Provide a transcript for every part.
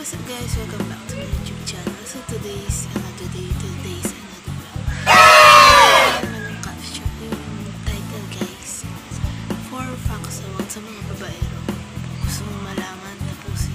What's up guys, welcome back to my YouTube channel. So today's another vlog. Naman yung caption, yung title guys, 4 facts about sa mga babaero. Gusto mo malaman, tapusin.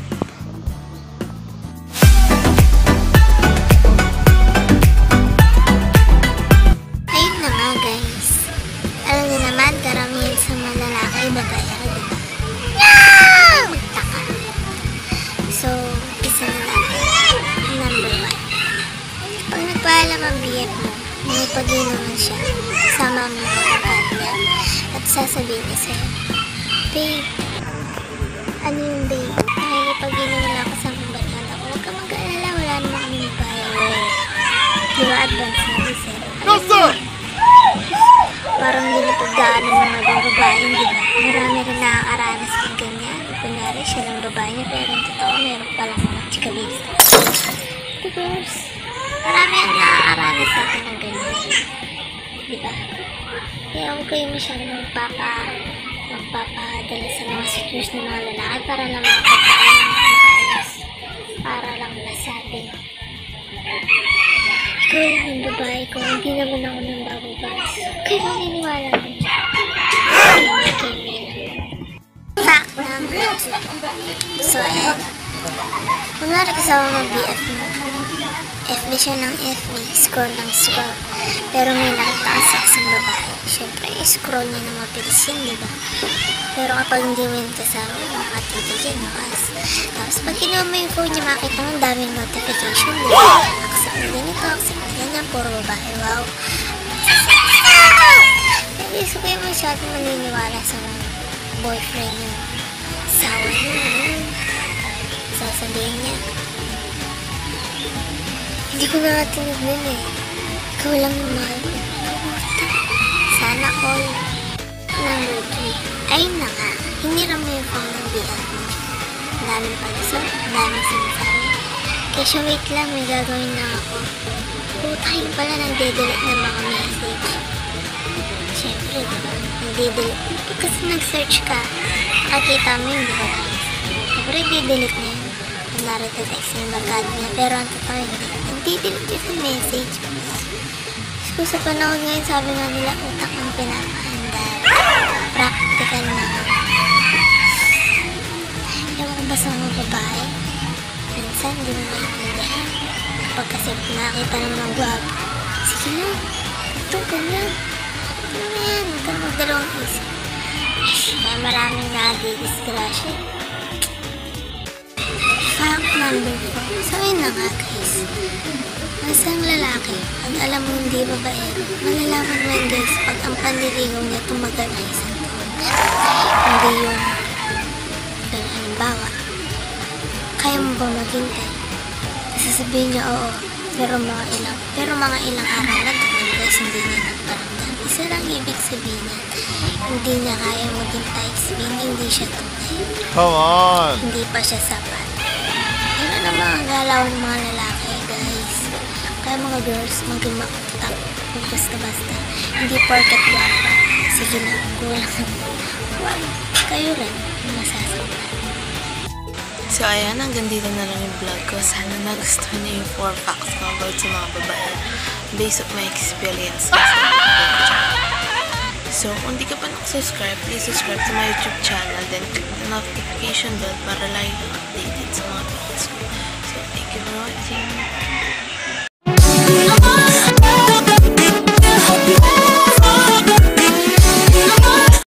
Ayun na nga guys. Alam niyo naman, karamihan sa mga lalaki babaero, diba? Magtaka. So, isa na natin. Number 1. Pag nagpaalam ang BF mo, nanipagin naman siya. Sama mo yung kapatid niya. At sasabihin niya sa'yo, babe, ano yung babe? Nakikipagin naman ako sa mga barkada ko. Huwag ka mag-alala, wala naman kami magbayad. Diba advance na reset? No sir! Parang dinapagdaan ng mga babae, di ba? Marami rin nakakaranas ng ganyan. Kunyari, siya lang babae niya, pero ang totoo, meron palang mga chika-babes. Because, marami ang nakakaranas natin ng ganyan. Di ba? Kaya huwag kayo masyadong magpapadala sa mga suitors ng mga lalaki para lang makapagdaan ng mga ayos. Para lang masabing, ikaw lang ang babae ko, hindi naman ako ng bagong bagas. Kaya maniniwala ko siya. Fact number 2. So, ayan. Kunwari kasama mo BF mo. FB siya ng FB, scroll ng scroll. Pero may nakita ka sa isang babae. Siyempre, scroll niya na mabilis yun, diba? Pero kapag hindi mo yung kasama, makatitig yun, makas. Tapos pag kinuha mo yung phone niya, makita mo ang daming notification, diba? Accept na ganito, accept na ganyan, puro babae, wow. Hindi gusto ko yung masyadong maniniwala sa mga boyfriend niya. Sawa niya, sasabihin niya. Hindi ko na tinignan eh. Ikaw lang yung mahal ko. Sana all. Number 3. Ayun na nga. Hinira mo yung phone ng BF mo. Ang daming palusot. Ang daming sinasabi. Kesyo wait lang. May gagawin na ako. Putahin pala nang didelete ng mga message. Siyempre, diba? Nag-delete. Kasi nag-search ka. Nakita mo yung diba guys? Siyempre, didelete na yun. Narito text yung magkado niya. Pero ang totoo hindi. Nag-delete yun sa message. So, sa panahon ngayon, sabi nga nila, utak ang pinapahanda. Practical na. Ewan ko ba sa mga babae? Minsan, di mo maintindihan. Kapag kasi nakita naman ang guwapo, sige lang, ito, ganyan. Ano na yan? Huwag kang magdalawang isip. Kaya maraming nadidisgrasya. Fact number 4. So, yun na nga guys. Isang lalaki, pag alam mo hindi babaero, malalaman mo yun guys pag ang panliligaw niya tumagal na isang taon. Hindi yung, halimbawa, kaya mo ba maghintay? Sasabihin niya oo, pero mga ilang araw na doon guys hindi niya nagparamdam. Isa lang ibig sabihin niya, hindi niya kaya maghintay, sabihin hindi siya tunay. Come on! Hindi pa siya sapat. Yun na mga galaw ng mga lalaki guys. Kaya mga girls, maging makutak. Kung basta-basta. Hindi porket guwapa. Sige na, kulang. Kayo rin, yung masasabi. So ayan, hanggang dito na lang yung vlog ko. Sana nagustuhan niyo yung 4 facts ko about sa mga babae based on my experience. So kung di ka pa nakasubscribe, please subscribe to my YouTube channel, then click the notification bell para lagi ka updated sa mga videos ko. So thank you for watching.